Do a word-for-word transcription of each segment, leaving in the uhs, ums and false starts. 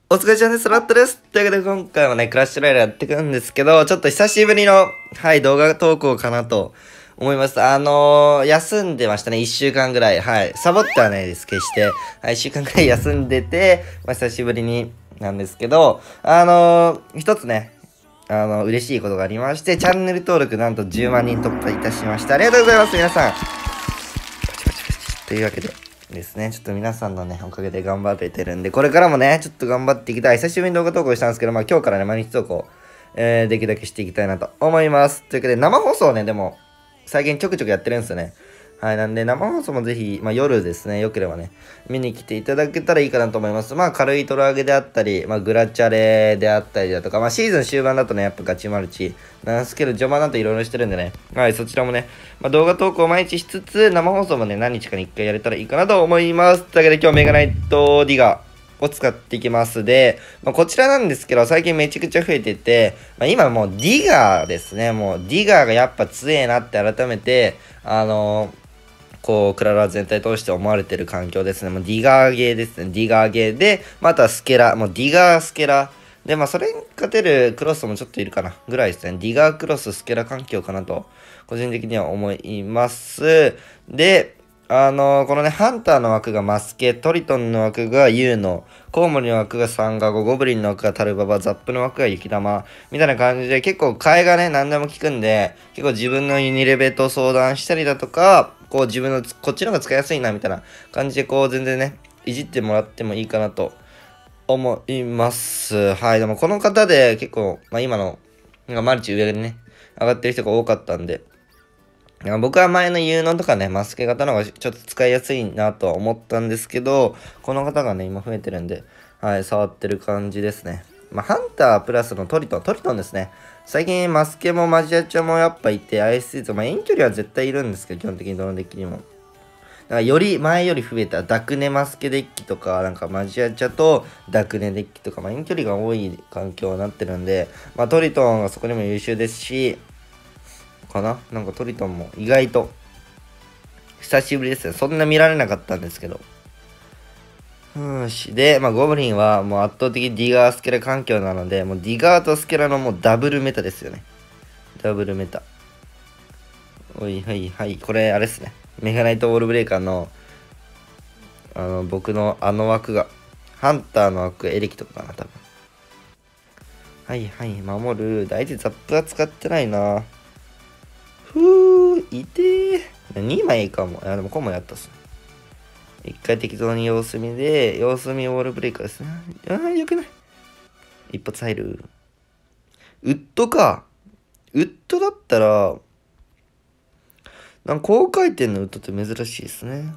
お疲れちゃんです。ラットです。というわけで今回もね、クラッシュロイヤルやっていくんですけど、ちょっと久しぶりの、はい、動画投稿かなと思います。あのー、休んでましたね。一週間ぐらい。はい。サボってはないです。決して。はい、一週間ぐらい休んでて、まあ、久しぶりになんですけど、あのー、一つね、あの、嬉しいことがありまして、チャンネル登録なんとじゅうまんにん突破いたしました。ありがとうございます、皆さん。パチパチパチ。というわけで。ですね。ちょっと皆さんのね、おかげで頑張れてるんで、これからもね、ちょっと頑張っていきたい。久しぶりに動画投稿したんですけど、まあ今日からね、毎日投稿、えー、できるだけしていきたいなと思います。というわけで、生放送ね、でも、最近ちょくちょくやってるんですよね。はい、なんで生放送もぜひ、まあ夜ですね、よければね、見に来ていただけたらいいかなと思います。まあ軽いトラ上げであったり、まあグラチャレであったりだとか、まあシーズン終盤だとね、やっぱガチマルチなんですけど、序盤だといろいろしてるんでね、はい、そちらもね、まあ動画投稿を毎日しつつ、生放送もね、何日かにいっかいやれたらいいかなと思います。というわけで今日メガナイトディガを使っていきますで、まあ、こちらなんですけど、最近めちゃくちゃ増えてて、まあ、今もうディガーですね。もうディガーがやっぱ強えなって改めて、あのーこう、クララ全体通して思われてる環境ですね。もうディガーゲーですね。ディガーゲーで、またスケラ、もうディガースケラ。で、まあ、それに勝てるクロスもちょっといるかな。ぐらいですね。ディガークロス、スケラ環境かなと、個人的には思います。で、あのーこのね、ハンターの枠がマスケ、トリトンの枠がユウノ、コウモリの枠がサンガゴ、ゴブリンの枠がタルババ、ザップの枠が雪玉、みたいな感じで結構替えがね、何でも効くんで、結構自分のユニレベと相談したりだとか、こう自分のこっちの方が使いやすいなみたいな感じでこう全然ね、いじってもらってもいいかなと思います。はい。でもこの方で結構、まあ今の、なんかマルチ上にね、上がってる人が多かったんで、いや僕は前の有能とかね、マスケ型の方がちょっと使いやすいなとは思ったんですけど、この方がね、今増えてるんで、はい、触ってる感じですね。まあ、ハンタープラスのトリトン、トリトンですね。最近マスケもマジアチャもやっぱいて、アイエスシー と、まあ、遠距離は絶対いるんですけど、基本的にどのデッキにも。だからより前より増えたダクネマスケデッキとか、なんかマジアチャとダクネデッキとか、まあ、遠距離が多い環境になってるんで、まあ、トリトンはそこにも優秀ですし、かななんかトリトンも意外と久しぶりですね。そんな見られなかったんですけど。うんし。で、まあ、ゴブリンはもう圧倒的にディガースケラ環境なので、もうディガーとスケラのもうダブルメタですよね。ダブルメタ。おい、はいはい。これ、あれですね。メガナイトウォールブレイカーの、あの、僕のあの枠が、ハンターの枠、エレキとかかな、多分。はいはい、守る。大事ザップは使ってないな。ふぅ、いてー。にまいかも。いや、でもこうもやったっすね。一回適当に様子見で、様子見ウォールブレイカーですね。ああ、よくない。一発入る。ウッドか。ウッドだったら、なんか高回転のウッドって珍しいですね。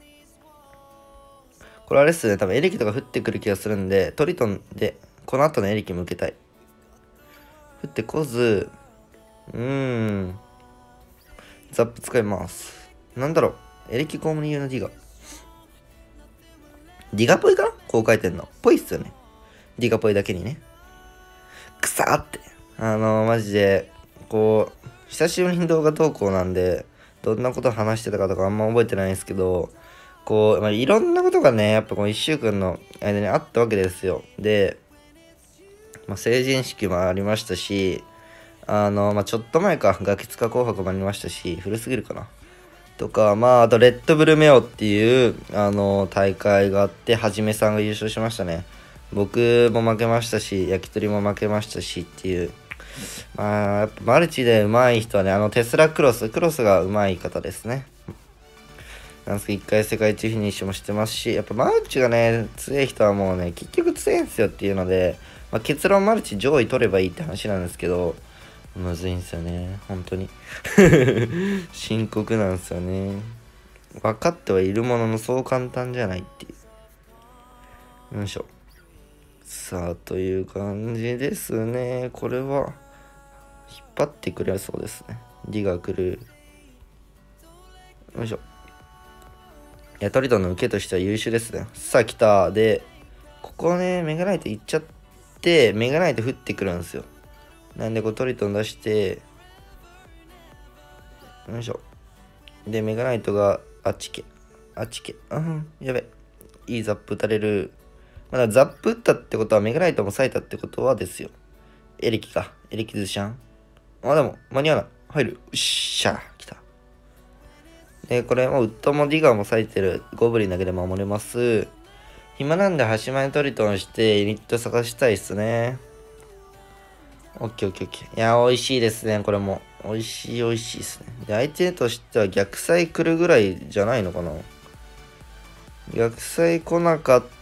これあれっすね。多分エレキとか降ってくる気がするんで、トリトンで、この後のエレキ向けたい。降ってこず、うーん。ザップ使います。なんだろう。エレキコムニ用のディガ。ディガっぽいかな高回転の。ぽいっすよね。ディガぽいだけにね。くさーって。あのー、マジで、こう、久しぶりに動画投稿なんで、どんなこと話してたかとかあんま覚えてないんですけど、こう、まあ、いろんなことがね、やっぱこのいっしゅうかんの間にあったわけですよ。で、まあ、成人式もありましたし、あの、まあ、ちょっと前か、ガキ使紅白もありましたし、古すぎるかな。とか、まあ、あと、レッドブルメオっていう、あの、大会があって、はじめさんが優勝しましたね。僕も負けましたし、焼き鳥も負けましたしっていう。まあ、やっぱマルチで上手い人はね、あの、テスラクロス、クロスが上手い方ですね。なんですけど、一回世界一フィニッシュもしてますし、やっぱマルチがね、強い人はもうね、結局強いんですよっていうので、まあ、結論マルチ上位取ればいいって話なんですけど、むずいんですよね、本当に。深刻なんですよね。分かってはいるものの、そう簡単じゃないっていう。よいしょ。さあ、という感じですね。これは、引っ張ってくれそうですね。ディが来る。よいしょ。いや、トリトンの受けとしては優秀ですね。さあ、来た。で、ここね、メガナイト行っちゃって、メガナイト降ってくるんですよ。なんで、こうトリトン出して、よいしょ。で、メガナイトが、あっちけ。あっちけ。うん、やべ。いいザップ打たれる。 まだザップ打ったってことはメガライトも咲いたってことはですよ。エレキか。エレキズシャン。あ、でも、間に合わない。入る。よっしゃ。来た。で、これもウッドもディガーも咲いてる。ゴブリンだけで守れます。暇なんで端前トリトンしてユニット探したいっすね。オッケーオッケーオッケー。いや、美味しいですね。これも。美味しい美味しいですね。で、相手としては逆サイ来るぐらいじゃないのかな。逆サイ来なかって、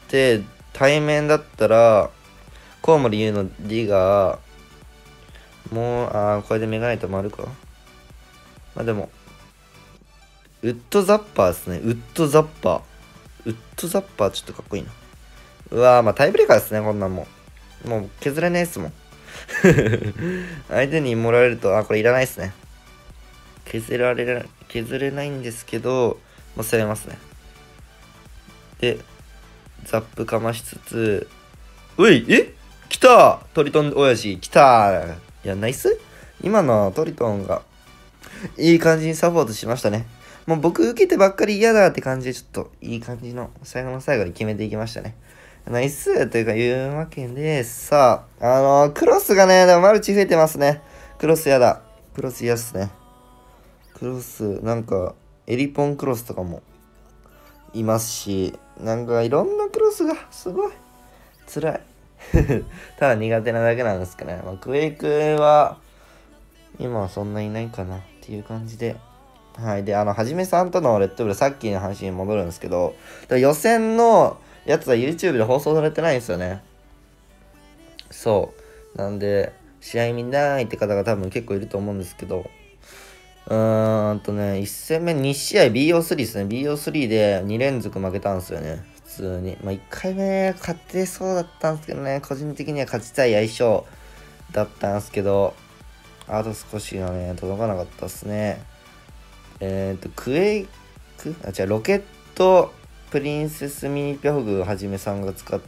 対面だったら、コウモリ言うのディガー、もう、あー、これでメガナイト回るか。まあでも、ウッドザッパーですね。ウッドザッパー。ウッドザッパーちょっとかっこいいな。うわー、まあタイブレーカーですね、こんなんもん。もう削れないっすもん。相手にもらえると、あ、これいらないっすね。削られる、削れないんですけど、もう攻めますね。で、ザップかましつつ、うい、え来たトリトン親父、来たいや、ナイス今のトリトンが、いい感じにサポートしましたね。もう僕受けてばっかり嫌だって感じで、ちょっといい感じの最後の最後に決めていきましたね。ナイスというかいうわけで、さあ、あのー、クロスがね、でもマルチ増えてますね。クロスやだ。クロス嫌っすね。クロス、なんか、エリポンクロスとかもいますし、なんかいろんなクロスがすごい辛い。ただ苦手なだけなんですかね。まあ、クエイクは、今はそんないないかなっていう感じで。はい。で、あの、はじめさんとのレッドブル、さっきの話に戻るんですけど、予選のやつは YouTube で放送されてないんですよね。そう。なんで、試合見ないって方が多分結構いると思うんですけど、うーんとね、いち戦目に試合 ビーオースリー ですね。ビーオースリー でに連続負けたんですよね。普通に。まあ、いっかいめ勝てそうだったんですけどね、個人的には勝ちたい相性だったんですけど、あと少しがね、届かなかったっすね。えっ、ー、と、クエイクあ、違う、ロケットプリンセスミニピョグはじめさんが使って、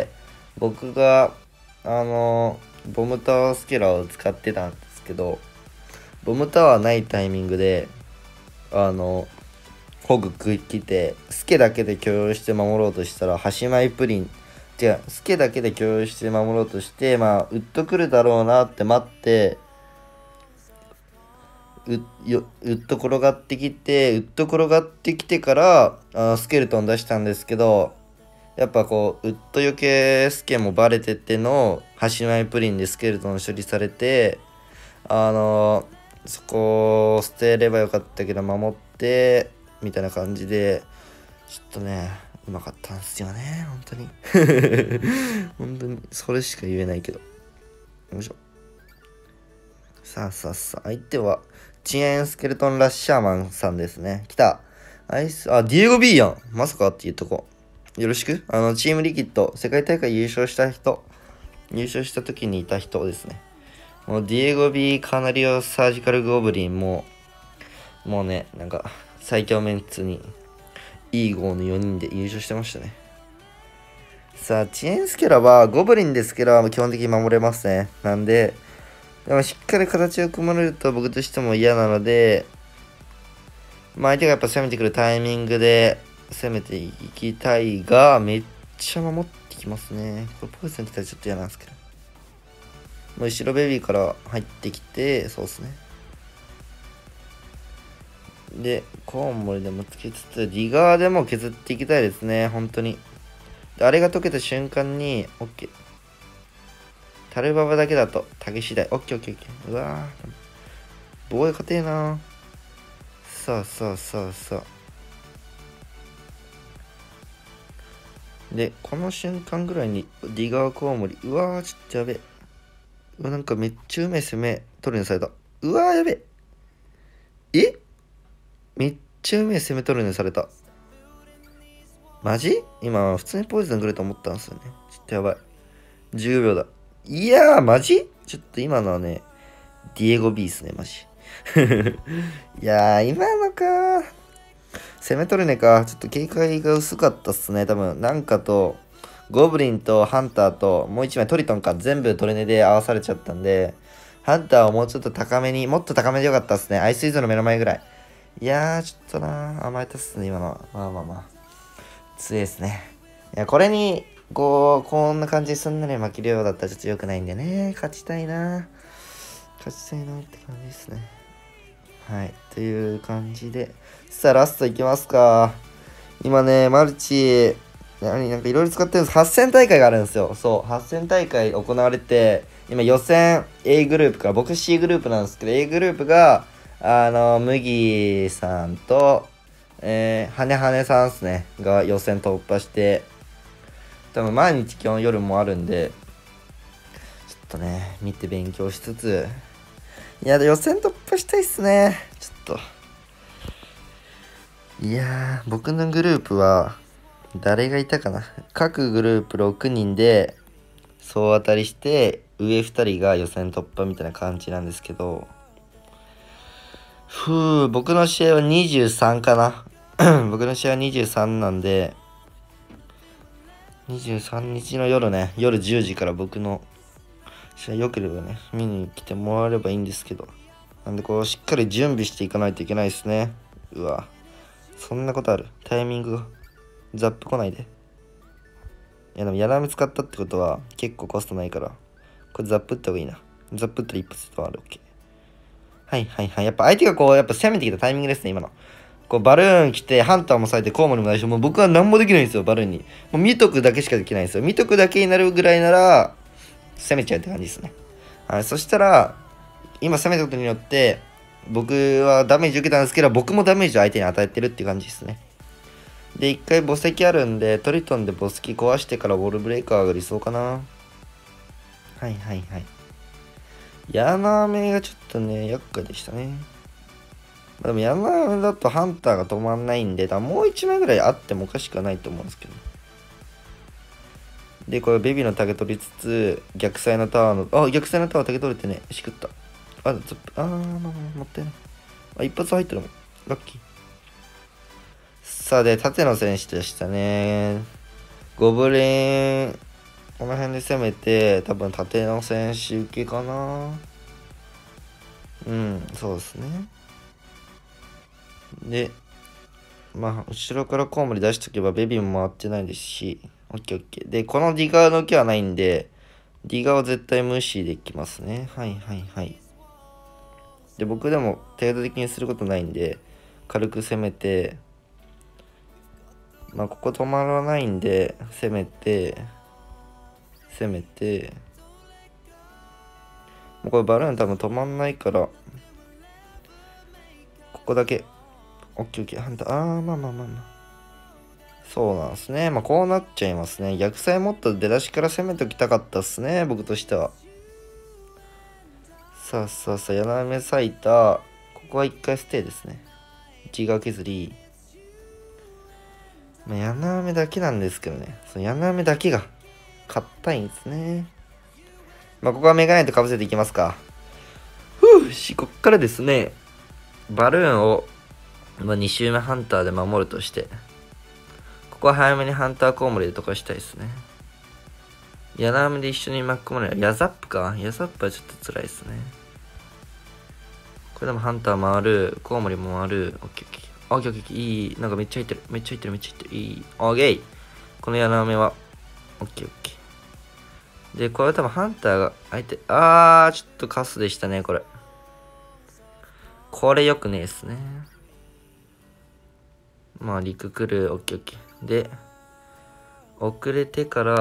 僕が、あの、ボムタワースケラーを使ってたんですけど、ボムタワーないタイミングで、あの、ホグ来て、スケだけで許容して守ろうとしたら、端前プリン、違う、スケだけで許容して守ろうとして、まあ、ウッド来るだろうなって待って、ウッウッド転がってきて、ウッド転がってきてからあスケルトン出したんですけど、やっぱこう、ウッド余計スケもバレてての、端前プリンでスケルトン処理されて、あのー、そこを捨てればよかったけど、守って、みたいな感じで、ちょっとね、うまかったんですよね、本当に。本当に、それしか言えないけど。よいしょ。さあさあさあ、相手は、チエンスケルトンラッシャーマンさんですね。来た。アイス、あ、ディエゴ B やん。まさかっていうとこ。よろしく。あの、チームリキッド、世界大会優勝した人、優勝した時にいた人ですね。もうディエゴ B カナリオサージカルゴブリンも、もうね、なんか、最強メンツに、イーゴーのよにんで優勝してましたね。さあ、チエンスケラは、ゴブリンですけど、基本的に守れますね。なんで、でもしっかり形を組まれると僕としても嫌なので、まあ相手がやっぱ攻めてくるタイミングで攻めていきたいが、めっちゃ守ってきますね。これポイズン来たらちょっと嫌なんですけど。もう後ろベビーから入ってきて、そうですね。で、コウモリでもつけつつ、ディガーでも削っていきたいですね、本当に。であれが解けた瞬間に、OK。タルババだけだと、竹次第。オッケーオッケーオッケー。うわぁ。防衛硬えな。さあさあさあさあ。で、この瞬間ぐらいに、ディガーコウモリ。うわぁ、ちょっとやべえ。うわ、なんかめっちゃうめえ攻め、取るにされた。うわぁ、やべえ。えめっちゃうめえ攻め取るにされた。マジ今、普通にポイズン来ると思ったんですよね。ちょっとやばい。じゅうびょうだ。いやー、マジちょっと今のはね、ディエゴ B っすね、マジ。いやー、今のかー。攻め取るねか。ちょっと警戒が薄かったっすね、多分。なんかと、ゴブリンとハンターと、もう一枚トリトンか、全部トレネで合わされちゃったんで、ハンターをもうちょっと高めに、もっと高めでよかったっすね。アイスイズの目の前ぐらい。いやー、ちょっとなー、甘えたっすね、今のは。まあまあまあ。強いですね。いや、これに、 こう、こんな感じですんなり負けるようだったらちょっと良くないんでね。勝ちたいな。勝ちたいなって感じですね。はい。という感じで。さあ、ラストいきますか。今ね、マルチ、何、なんかいろいろ使ってるんです。はっせん大会があるんですよ。そう。はっせん大会行われて、今予選 A グループか、僕 C グループなんですけど、A グループが、あの、麦さんと、えー、はねはねさんっすね。が予選突破して、多分毎日基本夜もあるんで、ちょっとね、見て勉強しつつ、いや、予選突破したいっすね。ちょっと。いやー、僕のグループは、誰がいたかな。各グループろくにんで、総当たりして、上ふたりが予選突破みたいな感じなんですけど、ふぅ、僕の試合はにじゅうさんかな。僕の試合はにじゅうさんなんで、にじゅうさんにちの夜ね、夜じゅうじから僕の試合良ければね、見に来てもらえればいいんですけど。なんでこう、しっかり準備していかないといけないですね。うわ。そんなことある。タイミングが。ザップ来ないで。いやでも、やらめ使ったってことは結構コストないから、これザップった方がいいな。ザップったら一発である。オッケー。はいはいはい。やっぱ相手がこう、やっぱ攻めてきたタイミングですね、今の。こうバルーン来て、ハンターもされて、コウモリもないし、もう僕は何もできないんですよ、バルーンに。もう見とくだけしかできないんですよ。見とくだけになるぐらいなら、攻めちゃうって感じですね。はい、そしたら、今攻めたことによって、僕はダメージ受けたんですけど、僕もダメージを相手に与えてるって感じですね。で、一回墓石あるんで、トリトンで墓石壊してからウォールブレーカーが理想かな。はいはいはい。ヤナメがちょっとね、厄介でしたね。でもヤナメだとハンターが止まんないんで、多分もういちまいぐらいあってもおかしくはないと思うんですけど。で、これベビーの竹取りつつ、逆サイのタワーの、あ、逆サイのタワー竹取れてね、しくった。あ、ちょっと、あー、もったいない。あ、一発入ってるもん。ラッキー。さあ、で、縦の選手でしたね。ゴブリン、この辺で攻めて、多分縦の選手受けかな。うん、そうですね。で、まあ、後ろからコウモリ出しとけばベビーも回ってないですし、オッケーオッケー。で、このディガーの受けはないんで、ディガーを絶対無視できますね。はいはいはい。で、僕でも程度的にすることないんで、軽く攻めて、まあ、ここ止まらないんで、攻めて、攻めて、もうこれバルーン多分止まんないから、ここだけ、オッケーオッケー、ハンター、あー、まあまあまあまあ。そうなんですね。まあこうなっちゃいますね。逆サイもっと出だしから攻めときたかったっすね、僕としては。さあさあさあ、柳目咲いた。ここは一回ステイですね。内側削り。まあ、柳目だけなんですけどね。その柳目だけが硬いんですね。まあここはメガネとかぶせていきますか。ふうし、こっからですね、バルーンを、まあ、に周目ハンターで守るとして、ここは早めにハンターコウモリで溶かしたいですね。柳目で一緒に巻き込まれる。ヤザップか。ヤザップはちょっと辛いですね。これでもハンター回る。コウモリも回る。オッケーオッケー。オッケーオッケー。いい。なんかめっちゃ入ってる。めっちゃ入ってる。めっちゃ入ってる。いい。オッケー。この柳目は。オッケーオッケー。で、これ多分ハンターが相手。あー、ちょっとカスでしたね、これ。これよくねえっすね。まあ、陸来る。オッケーオッケー。で、遅れてから、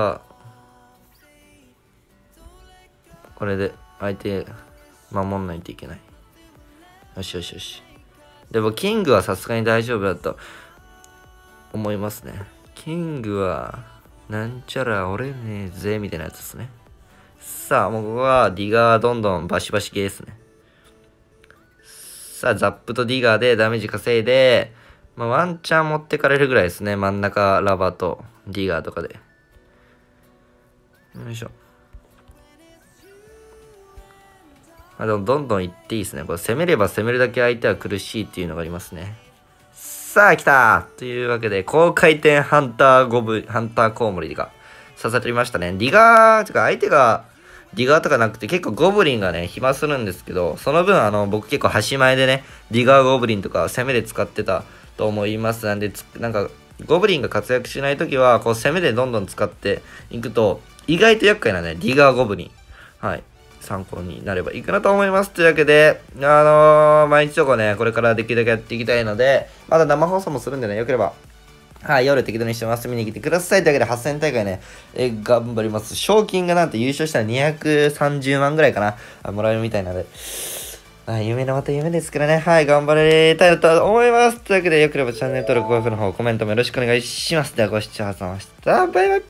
これで相手守んないといけない。よしよしよし。でもキングはさすがに大丈夫だと思いますね。キングはなんちゃら折れねえぜみたいなやつですね。さあもうここはディガーどんどんバシバシ系ですね。さあザップとディガーでダメージ稼いで、まあ、ワンチャン持ってかれるぐらいですね。真ん中ラバーとディガーとかで。よいしょ。まあ、でもどんどんいっていいですね。これ攻めれば攻めるだけ相手は苦しいっていうのがありますね。さあ来たというわけで、高回転ハンターゴブ、ハンターコウモリが刺さってましたね。ディガー、てか相手がディガーとかなくて結構ゴブリンがね、暇するんですけど、その分あの、僕結構端前でね、ディガーゴブリンとか攻めで使ってたと思います。なんで、なんか、 ゴブリンが活躍しないときは、こう攻めでどんどん使っていくと、意外と厄介なね、ディガーゴブリン。はい。参考になればいいかなと思います。というわけで、あのー、毎日とかね、これからできるだけやっていきたいので、まだ生放送もするんでね、よければ、はい、夜適当にしてます。見に来てください。というわけで、はっせん大会ね、えー頑張ります。賞金がなんと優勝したらにひゃくさんじゅうまんぐらいかな、あもらえるみたいなので、はい、夢のまた夢ですからね。はい、頑張りたいと思います。というわけで、よければチャンネル登録、高評価の方、コメントもよろしくお願いします。では、ご視聴ありがとうございました。バイバイ。